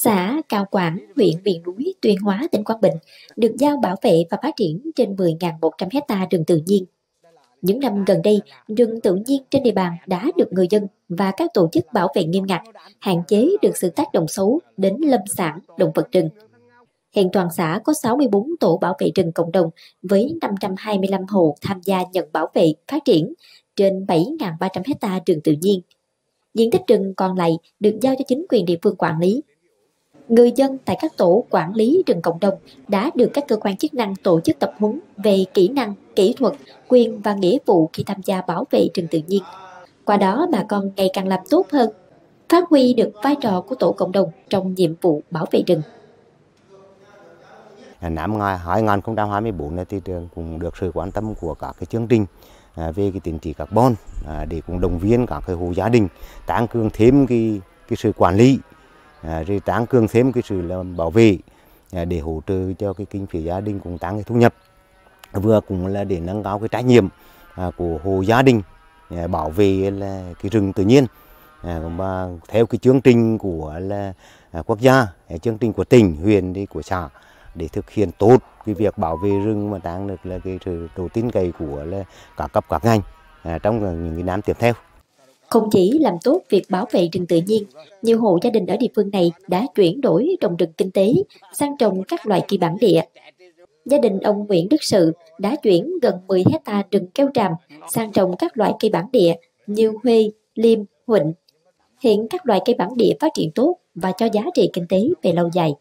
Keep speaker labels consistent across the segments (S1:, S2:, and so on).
S1: Xã Cao Quảng, huyện miền núi Tuyên Hóa, tỉnh Quảng Bình được giao bảo vệ và phát triển trên 10.100 hecta rừng tự nhiên. Những năm gần đây, rừng tự nhiên trên địa bàn đã được người dân và các tổ chức bảo vệ nghiêm ngặt, hạn chế được sự tác động xấu đến lâm sản, động vật rừng. Hiện toàn xã có 64 tổ bảo vệ rừng cộng đồng với 525 hộ tham gia nhận bảo vệ, phát triển trên 7.300 hecta rừng tự nhiên. Diện tích rừng còn lại được giao cho chính quyền địa phương quản lý. Người dân tại các tổ quản lý rừng cộng đồng đã được các cơ quan chức năng tổ chức tập huấn về kỹ năng, kỹ thuật, quyền và nghĩa vụ khi tham gia bảo vệ rừng tự nhiên. Qua đó, bà con ngày càng làm tốt hơn, phát huy được vai trò của tổ cộng đồng trong nhiệm vụ bảo vệ rừng.
S2: Năm 2024 này thì trường cũng được sự quan tâm của các cái chương trình về cái tín chỉ carbon để cũng động viên các cái hộ gia đình tăng cường thêm cái sự quản lý, rồi tăng cường thêm cái sự bảo vệ để hỗ trợ cho cái kinh phí gia đình cũng tăng cái thu nhập, vừa cũng là để nâng cao cái trách nhiệm của hộ gia đình bảo vệ là cái rừng tự nhiên, và theo cái chương trình của là quốc gia, chương trình của tỉnh, huyện đi của xã để thực hiện tốt cái việc bảo vệ rừng mà tăng được là cái sự độ tin cậy của là các cấp các ngành trong những cái năm tiếp theo.
S1: Không chỉ làm tốt việc bảo vệ rừng tự nhiên, nhiều hộ gia đình ở địa phương này đã chuyển đổi trồng rừng kinh tế sang trồng các loại cây bản địa. Gia đình ông Nguyễn Đức Sự đã chuyển gần 10 hecta rừng keo tràm sang trồng các loại cây bản địa như huê, liêm, huỳnh. Hiện các loại cây bản địa phát triển tốt và cho giá trị kinh tế về lâu dài.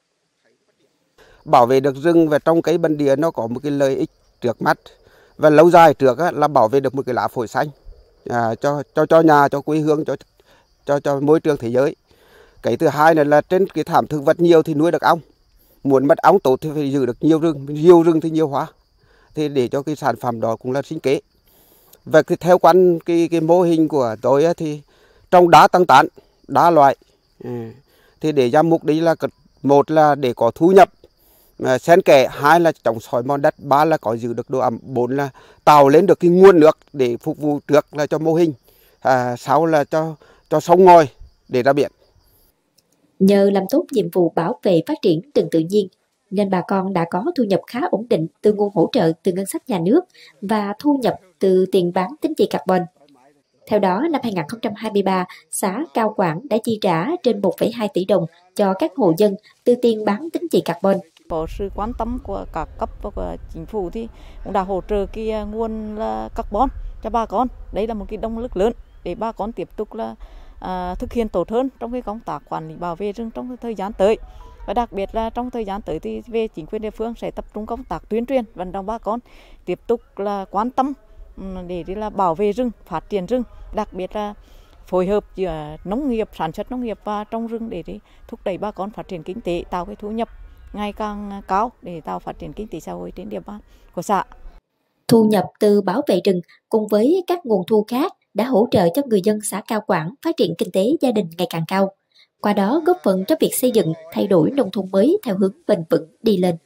S3: Bảo vệ được rừng và trồng cây bản địa nó có một cái lợi ích trước mắt và lâu dài trước là bảo vệ được một cái lá phổi xanh cho nhà, cho quê hương, cho môi trường thế giới. Cái thứ hai là trên cái thảm thực vật nhiều thì nuôi được ong. Muốn mất ong tốt thì phải giữ được nhiều rừng thì nhiều hoa. Thì để cho cái sản phẩm đó cũng là sinh kế. Và theo quan cái mô hình của tôi thì trồng đá tăng tán, đá loại. Thì để ra mục đích là một là để có thu nhập, xen kẽ, hai là chống xói mòn đất, ba là có giữ được độ ẩm, bốn là tạo lên được cái nguồn nước để phục vụ trước là cho mô hình, sáu là cho sông ngòi để ra biển.
S1: Nhờ làm tốt nhiệm vụ bảo vệ phát triển rừng tự nhiên nên bà con đã có thu nhập khá ổn định từ nguồn hỗ trợ từ ngân sách nhà nước và thu nhập từ tiền bán tín chỉ carbon. Theo đó, năm 2023, xã Cao Quảng đã chi trả trên 1,2 tỷ đồng cho các hộ dân từ tiền bán tín chỉ carbon.
S4: Có sự quan tâm của các cấp và của chính phủ thì cũng đã hỗ trợ cái nguồn là carbon cho bà con. Đây là một cái động lực lớn để bà con tiếp tục là thực hiện tốt hơn trong cái công tác quản lý bảo vệ rừng trong thời gian tới. Và đặc biệt là trong thời gian tới thì về chính quyền địa phương sẽ tập trung công tác tuyên truyền vận động bà con tiếp tục là quan tâm để là bảo vệ rừng, phát triển rừng, đặc biệt là phối hợp giữa nông nghiệp, sản xuất nông nghiệp và trồng rừng để thúc đẩy bà con phát triển kinh tế, tạo cái thu nhập ngày càng cao để tạo phát triển kinh tế xã hội trên địa bàn của xã.
S1: Thu nhập từ bảo vệ rừng cùng với các nguồn thu khác đã hỗ trợ cho người dân xã Cao Quảng phát triển kinh tế gia đình ngày càng cao. Qua đó góp phần cho việc xây dựng, thay đổi nông thôn mới theo hướng bền vững đi lên.